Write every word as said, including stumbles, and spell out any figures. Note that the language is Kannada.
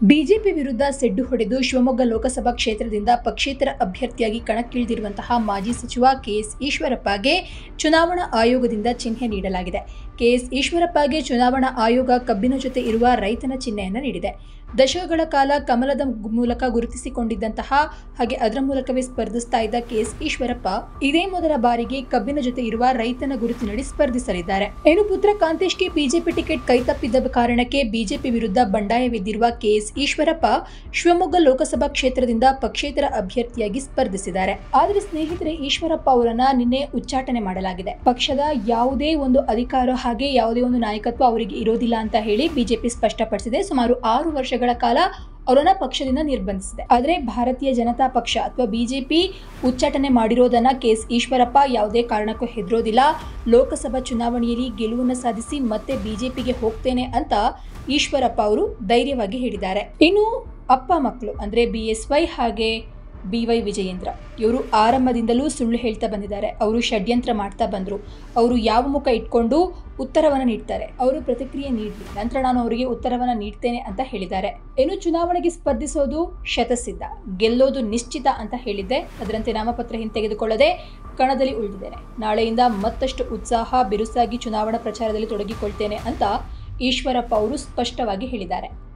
ಬಿಜೆಪಿ ವಿರುದ್ಧ ಸೆಡ್ಡು ಹೊಡೆದು ಶಿವಮೊಗ್ಗ ಲೋಕಸಭಾ ಕ್ಷೇತ್ರದಿಂದ ಪಕ್ಷೇತರ ಅಭ್ಯರ್ಥಿಯಾಗಿ ಕಣಕ್ಕಿಳಿದಿರುವಂತಹ ಮಾಜಿ ಸಚಿವ ಕೆಎಸ್ ಈಶ್ವರಪ್ಪಗೆ ಚುನಾವಣಾ ಆಯೋಗದಿಂದ ಚಿಹ್ನೆ ನೀಡಲಾಗಿದೆ. ಕೆಎಸ್ ಈಶ್ವರಪ್ಪಗೆ ಚುನಾವಣಾ ಆಯೋಗ ಕಬ್ಬಿನ ಜೊತೆ ಇರುವ ರೈತನ ಚಿಹ್ನೆಯನ್ನು ನೀಡಿದೆ. ದಶಕಗಳ ಕಾಲ ಕಮಲದ ಮೂಲಕ ಗುರುತಿಸಿಕೊಂಡಿದ್ದಂತಹ ಹಾಗೆ ಅದರ ಮೂಲಕವೇ ಸ್ಪರ್ಧಿಸ್ತಾ ಇದ್ದ ಕೆಎಸ್ ಈಶ್ವರಪ್ಪ ಇದೇ ಮೊದಲ ಬಾರಿಗೆ ಕಬ್ಬಿನ ಜೊತೆ ಇರುವ ರೈತನ ಗುರುತಿನಡಿ ಸ್ಪರ್ಧಿಸಲಿದ್ದಾರೆ. ಇನ್ನು ಪುತ್ರ ಕಾಂತೇಶ್ಗೆ ಬಿಜೆಪಿ ಟಿಕೆಟ್ ಕೈತಪ್ಪಿದ್ದ ಕಾರಣಕ್ಕೆ ಬಿಜೆಪಿ ವಿರುದ್ಧ ಬಂಡಾಯವೆದ್ದಿರುವ ಕೆಎಸ್ ಈಶ್ವರಪ್ಪ ಶಿವಮೊಗ್ಗ ಲೋಕಸಭಾ ಕ್ಷೇತ್ರದಿಂದ ಪಕ್ಷೇತರ ಅಭ್ಯರ್ಥಿಯಾಗಿ ಸ್ಪರ್ಧಿಸಿದ್ದಾರೆ. ಆದರೆ ಸ್ನೇಹಿತರೆ, ಈಶ್ವರಪ್ಪ ಅವರನ್ನ ನಿನ್ನೆ ಉಚ್ಚಾಟನೆ ಮಾಡಲಾಗಿದೆ. ಪಕ್ಷದ ಯಾವುದೇ ಒಂದು ಅಧಿಕಾರ ಹಾಗೆ ಯಾವುದೇ ಒಂದು ನಾಯಕತ್ವ ಅವರಿಗೆ ಇರೋದಿಲ್ಲ ಅಂತ ಹೇಳಿ ಬಿಜೆಪಿ ಸ್ಪಷ್ಟಪಡಿಸಿದೆ. ಸುಮಾರು ಆರು ವರ್ಷಗಳ ಕಾಲ ಅವರನ್ನ ಪಕ್ಷದಿಂದ ನಿರ್ಬಂಧಿಸಿದೆ. ಆದರೆ ಭಾರತೀಯ ಜನತಾ ಪಕ್ಷ ಅಥವಾ ಬಿಜೆಪಿ ಉಚ್ಚಾಟನೆ ಮಾಡಿರೋದನ್ನ ಕೆಎಸ್ ಈಶ್ವರಪ್ಪ ಯಾವುದೇ ಕಾರಣಕ್ಕೂ ಹೆದರೋದಿಲ್ಲ. ಲೋಕಸಭಾ ಚುನಾವಣೆಯಲ್ಲಿ ಗೆಲುವನ್ನು ಸಾಧಿಸಿ ಮತ್ತೆ ಬಿಜೆಪಿಗೆ ಹೋಗ್ತೇನೆ ಅಂತ ಈಶ್ವರಪ್ಪ ಅವರು ಧೈರ್ಯವಾಗಿ ಹೇಳಿದ್ದಾರೆ. ಇನ್ನು ಅಪ್ಪ ಮಕ್ಕಳು ಅಂದ್ರೆ ಬಿ ಎಸ್ ವೈ ಹಾಗೆ ಬಿ ವೈ ವಿಜಯೇಂದ್ರ ಇವರು ಆರಂಭದಿಂದಲೂ ಸುಳ್ಳು ಹೇಳ್ತಾ ಬಂದಿದ್ದಾರೆ. ಅವರು ಷಡ್ಯಂತ್ರ ಮಾಡ್ತಾ ಬಂದರು. ಅವರು ಯಾವ ಮುಖ ಇಟ್ಕೊಂಡು ಉತ್ತರವನ್ನು ನೀಡ್ತಾರೆ, ಅವರು ಪ್ರತಿಕ್ರಿಯೆ ನೀಡಲಿ, ನಂತರ ನಾನು ಅವರಿಗೆ ಉತ್ತರವನ್ನು ನೀಡ್ತೇನೆ ಅಂತ ಹೇಳಿದ್ದಾರೆ. ಇನ್ನು ಚುನಾವಣೆಗೆ ಸ್ಪರ್ಧಿಸೋದು ಶತಸಿದ್ಧ, ಗೆಲ್ಲೋದು ನಿಶ್ಚಿತ ಅಂತ ಹೇಳಿದ್ದೆ. ಅದರಂತೆ ನಾಮಪತ್ರ ಹಿಂತೆಗೆದುಕೊಳ್ಳದೆ ಕಣದಲ್ಲಿ ಉಳಿದಿದ್ದೇನೆ. ನಾಳೆಯಿಂದ ಮತ್ತಷ್ಟು ಉತ್ಸಾಹ ಬಿರುಸಾಗಿ ಚುನಾವಣಾ ಪ್ರಚಾರದಲ್ಲಿ ತೊಡಗಿಕೊಳ್ತೇನೆ ಅಂತ ಈಶ್ವರಪ್ಪ ಅವರು ಸ್ಪಷ್ಟವಾಗಿ ಹೇಳಿದ್ದಾರೆ.